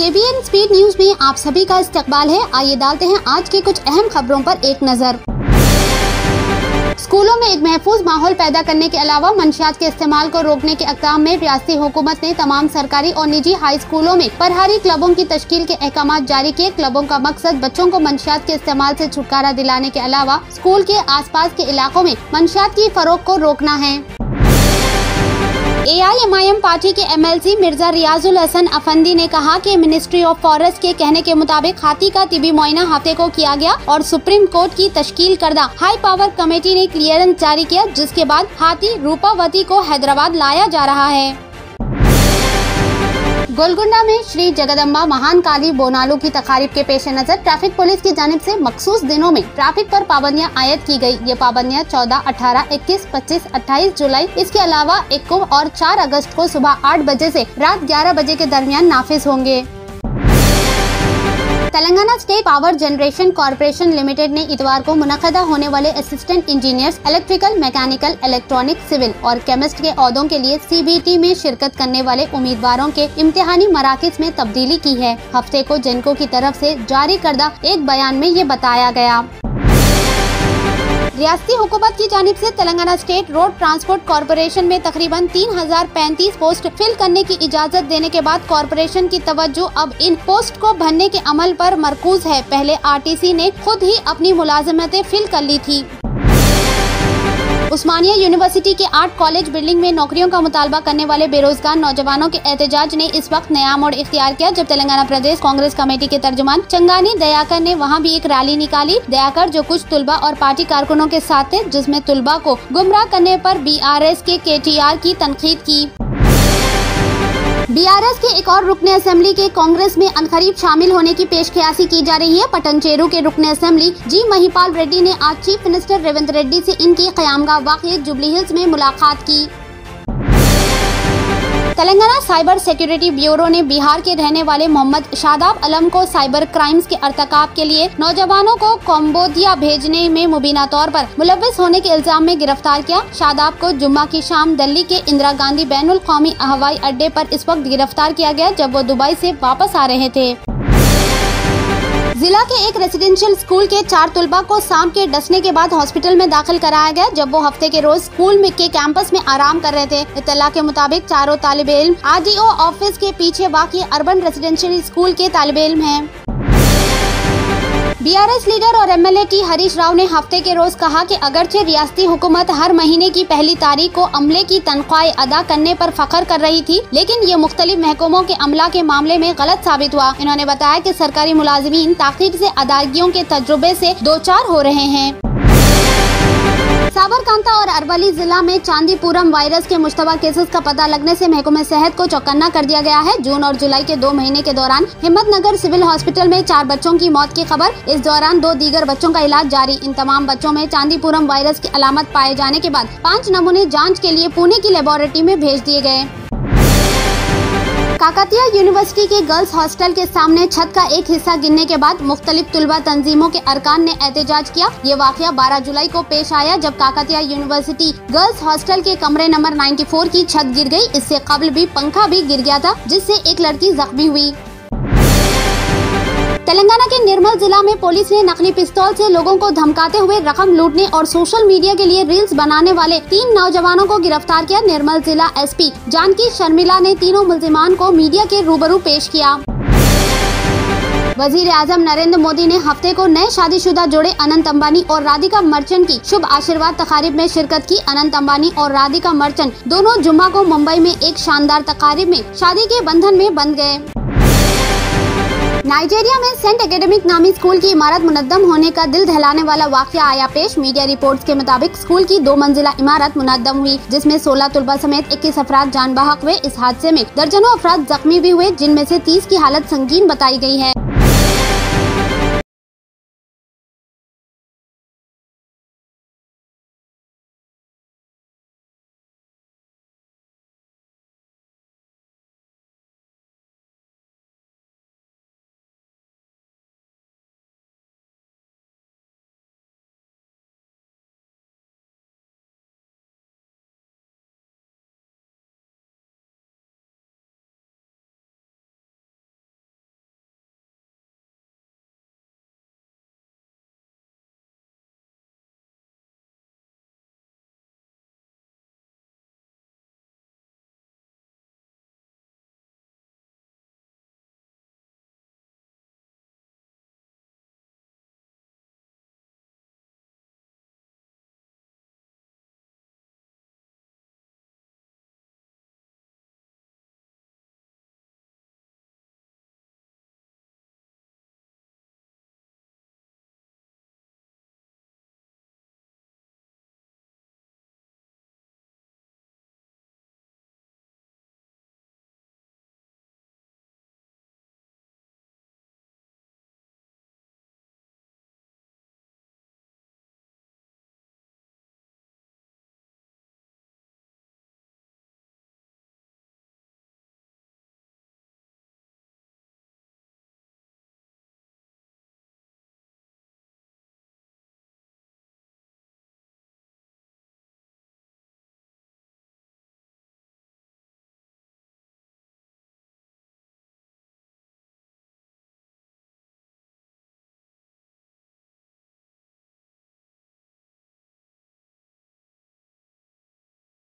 KBN speed news में आप सभी का इस्तकबाल है। आइए डालते हैं आज के कुछ अहम खबरों पर एक नजर। स्कूलों में एक महफूज माहौल पैदा करने के अलावा मंशियात के इस्तेमाल को रोकने के इक़दाम में रियासती हुकूमत ने तमाम सरकारी और निजी हाई स्कूलों में फरहारी क्लबों की तश्कील के अहकाम जारी किए। क्लबों का मकसद बच्चों को मंशियात के इस्तेमाल से छुटकारा दिलाने के अलावा स्कूल के आसपास के इलाकों में मंशियात की फरोख को रोकना है। AIMIM पार्टी के MLC मिर्जा रियाजुल हसन अफंदी ने कहा कि मिनिस्ट्री ऑफ फॉरेस्ट के कहने के मुताबिक हाथी का तिबी मुआयना हफ्ते को किया गया और सुप्रीम कोर्ट की तश्कील करदा हाई पावर कमेटी ने क्लियरेंस जारी किया, जिसके बाद हाथी रूपावती को हैदराबाद लाया जा रहा है। गोलकुंडा में श्री जगदम्बा महान काली बोनालू की तकारीब के पेश नजर ट्रैफिक पुलिस की जानिब से मखसूस दिनों में ट्रैफिक पर पाबंदियां आयद की गई। ये पाबंदियां 14, 18, 21, 25, 28 जुलाई, इसके अलावा 1 और 4 अगस्त को सुबह 8 बजे से रात 11 बजे के दरमियान नाफिज होंगे। Telangana state power generation corporation limited ने इतवार को मुनक़दा होने वाले assistant engineers electrical, mechanical, electronic, civil और केमिस्ट के ओहदों के लिए CBT में शिरकत करने वाले उम्मीदवारों के इम्तिहानी मराकिज़ में तब्दीली की है। हफ्ते को जेनको की तरफ से जारी करदा एक बयान में ये बताया गया। रियासती हुकूमत की जानिब से Telangana state road transport corporation में तकरीबन 3035 पोस्ट फिल करने की इजाजत देने के बाद कॉरपोरेशन की तवज्जो अब इन पोस्ट को भरने के अमल पर मरकूज है। पहले RTC ने खुद ही अपनी मुलाजमतें फिल कर ली थी। उस्मानिया यूनिवर्सिटी के आर्ट कॉलेज बिल्डिंग में नौकरियों का मुतालबा करने वाले बेरोजगार नौजवानों के एहतजाज ने इस वक्त नया मोड़ इख्तियार किया, जब तेलंगाना प्रदेश कांग्रेस कमेटी के तर्जुमान चंगानी दयाकर ने वहां भी एक रैली निकाली। दयाकर जो कुछ तुलबा और पार्टी कारकुनों के साथ थे, जिसमें तुलबा को गुमराह करने पर BRS के KTR की तनकीद की। BRS के एक और रुकने असेंबली के कांग्रेस में अनकरीब शामिल होने की पेशकयासी की जा रही है। पटनचेरू के रुकने असेंबली G महिपाल रेड्डी ने आज चीफ मिनिस्टर रेवंत रेड्डी से इनकी क़यामगाह वाक़ई जुबली हिल्स में मुलाकात की। तेलंगाना साइबर सिक्योरिटी ब्यूरो ने बिहार के रहने वाले मोहम्मद शादाब आलम को साइबर क्राइम्स के अर्तकाब के लिए नौजवानों को कंबोडिया भेजने में मुबीना तौर पर मुलव्विस होने के इल्जाम में गिरफ्तार किया। शादाब को जुम्मा की शाम दिल्ली के इंदिरा गांधी बैनुल कौमी हवाई अड्डे पर इस वक्त गिरफ्तार किया गया, जब वो दुबई से वापस आ रहे थे। जिला के एक रेसिडेंशियल स्कूल के 4 तुलबा को सांप के डसने के बाद हॉस्पिटल में दाखिल कराया गया, जब वो हफ्ते के रोज स्कूल में के कैंपस में आराम कर रहे थे। इत्तला के मुताबिक चारों तालिबे इल्म RDO ऑफिस के पीछे वाक़ई अर्बन रेसिडेंशियल स्कूल के तालिबे इल्म हैं। BRS लीडर और MLA T हरीश राव ने हफ्ते के रोज कहा कि अगरचे रियासती हुकूमत हर महीने की पहली तारीख को अमले की तनख्वाहें अदा करने पर फख्र कर रही थी, लेकिन ये मुख्तलिफ महकमों के अमला के मामले में गलत साबित हुआ। इन्होंने बताया कि सरकारी मुलाजिमीन ताख़ीर से अदायगियों के तजुर्बे से दो चार हो रहे हैं। साबरकांता और अरवली जिला में चांदीपुरम वायरस के मुश्तबा केसेस का पता लगने से महकमे सेहत को चौकन्ना कर दिया गया है। जून और जुलाई के 2 महीने के दौरान हिम्मतनगर सिविल हॉस्पिटल में 4 बच्चों की मौत की खबर। इस दौरान 2 दीगर बच्चों का इलाज जारी। इन तमाम बच्चों में चांदीपुरम वायरस की अलामत पाए जाने के बाद 5 नमूने जाँच के लिए पुणे की लेबोरेटरी में भेज दिए गए। काकतिया यूनिवर्सिटी के गर्ल्स हॉस्टल के सामने छत का एक हिस्सा गिरने के बाद मुख्तलिफ तुलबा तंजीमों के अरकान ने एहतजाज किया। ये वाकया 12 जुलाई को पेश आया, जब काकतिया यूनिवर्सिटी गर्ल्स हॉस्टल के कमरे नंबर 94 की छत गिर गई। इससे कबल भी पंखा भी गिर गया था, जिससे एक लड़की जख्मी हुई। तेलंगाना के निर्मल जिला में पुलिस ने नकली पिस्तौल से लोगों को धमकाते हुए रकम लूटने और सोशल मीडिया के लिए रील्स बनाने वाले 3 नौजवानों को गिरफ्तार किया। निर्मल जिला SP जानकी शर्मिला ने तीनों मुल्जिमान को मीडिया के रूबरू पेश किया। वजीर आजम नरेंद्र मोदी ने हफ्ते को नए शादीशुदा जोड़े अनंत अंबानी और राधिका मर्चेंट की शुभ आशीर्वाद तकारीब में शिरकत की। अनंत अंबानी और राधिका मर्चेंट दोनों जुम्मा को मुंबई में एक शानदार तकारीब में शादी के बंधन में बंध गए। नाइजीरिया में सेंट एकेडमिक नामी स्कूल की इमारत मुनद्दम होने का दिल दहलाने वाला वाकया आया पेश। मीडिया रिपोर्ट्स के मुताबिक स्कूल की 2 मंजिला इमारत मुनद्दम हुई, जिसमें 16 तुलबा समेत 21 अफराद जान बहक हुए। इस हादसे में दर्जनों अफराद जख्मी भी हुए, जिनमें से 30 की हालत संगीन बताई गई है।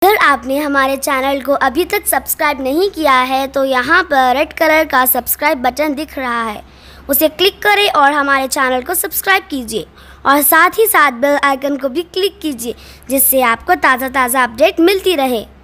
अगर आपने हमारे चैनल को अभी तक सब्सक्राइब नहीं किया है तो यहाँ पर रेड कलर का सब्सक्राइब बटन दिख रहा है, उसे क्लिक करें और हमारे चैनल को सब्सक्राइब कीजिए और साथ ही साथ बेल आइकन को भी क्लिक कीजिए, जिससे आपको ताज़ा अपडेट मिलती रहे।